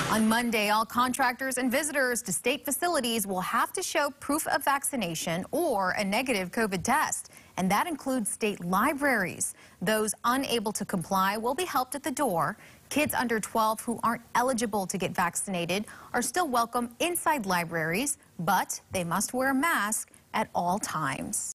On Monday, all contractors and visitors to state facilities will have to show proof of vaccination or a negative COVID test, and that includes state libraries. Those unable to comply will be helped at the door. Kids under 12 who aren't eligible to get vaccinated are still welcome inside libraries, but they must wear a mask at all times.